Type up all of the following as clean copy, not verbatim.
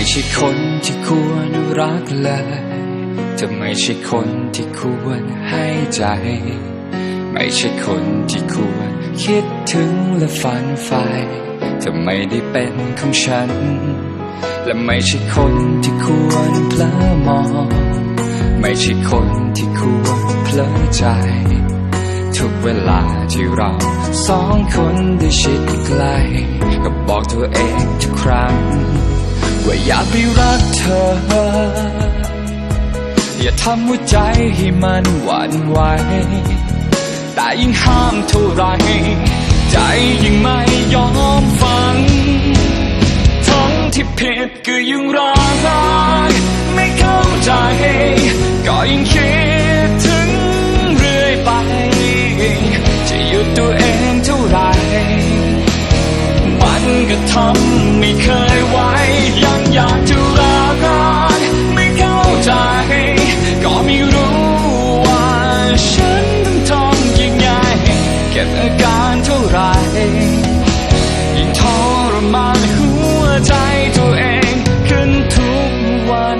ใช่คนที่ควรรักเลยจะไม่ใช่คนที่ควรให้ใจไม่ใช่คนที่ควรคิดถึงและฝันใฝ่จะไม่ได้เป็นของฉันและไม่ใช่คนที่ควรเพลอมองไม่ใช่คนที่ควรเพลอใจทุกเวลาที่เราสองคนได้ชิดใกล้ก็บอกตัวเองทุกครั้งว่าอยากไปรักเธออย่าทำหัวใจให้มันหวั่นไหวแต่ยิ่งห้ามเท่าไรใจยิ่งไม่ยอมฟังทั้งที่ผิดก็ยังร้องไห้ไม่เข้าใจก็ยิ่งคิดถึงเรื่อยไปจะหยุดตัวเองเท่าไรมันก็ทำไม่เคยไหวยังอยากจะรักไม่เข้าใจก็ไม่รู้ว่าฉันต้องทำยังไงเก็บอาการเท่าไรยิ่งทรมานหัวใจตัวเองขึ้นทุกวัน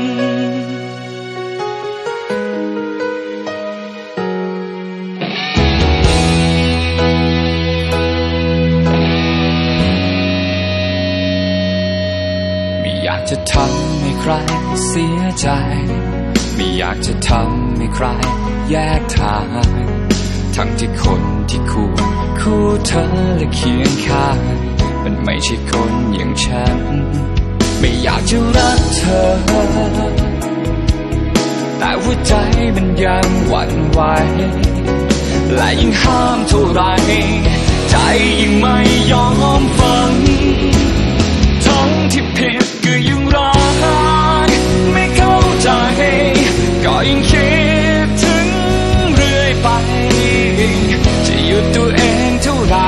ไม่อยากจะทำให้ใครเสียใจไม่อยากจะทำให้ใครแยกทางทั้งที่คนที่ควรคู่เธอและเคียงข้างมันไม่ใช่คนอย่างฉันไม่อยากจะรักเธอแต่หัวใจมันยังหวั่นไหวและยิ่งห้ามเท่าไรใจยิ่งไม่ยอมฟังทั้งที่ผิดก็ยังร้องไห้ไม่เข้าใจก็ยิ่งคิดถึงเรื่อยไปจะหยุดตัวเองเท่าไร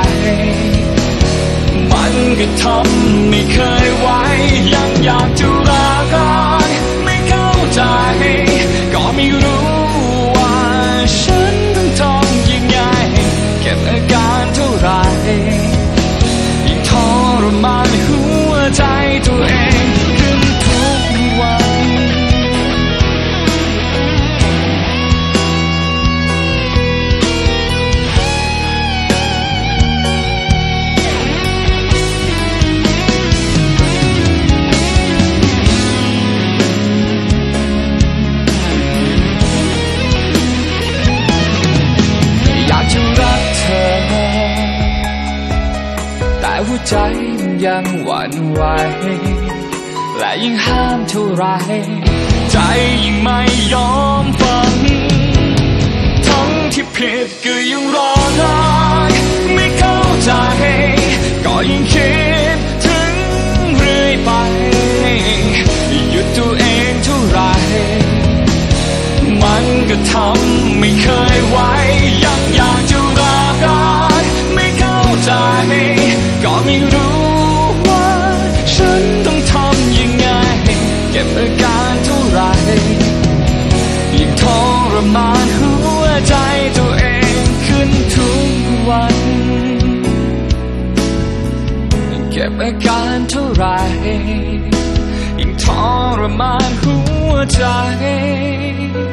มันก็ทำไม่เคยไหวยังอยากจะรักไม่เข้าใจก็ไม่รู้ว่าฉันต้องทำยังไงเก็บอาการเท่าไรยิ่งทรมานหัวใจตัวเองขึ้นทุกวันหัวใจมันยังหวั่นไหวและยิ่งห้ามเท่าไรใจยิ่งไม่ยอมฟังทั้งที่ผิดก็ยังร้องไห้ไม่เข้าใจก็ยิ่งคิดถึงเรื่อยไปหยุดตัวเองเท่าไรมันก็ทำไม่เคยไหวยังอยากจะรักไม่เข้าใจก็ไม่รู้ว่าฉันต้องทำยังไงเก็บอาการเท่าไรยิ่งทรมานหัวใจตัวเองขึ้นทุกวันเก็บอาการเท่าไรยิ่งทรมานหัวใจ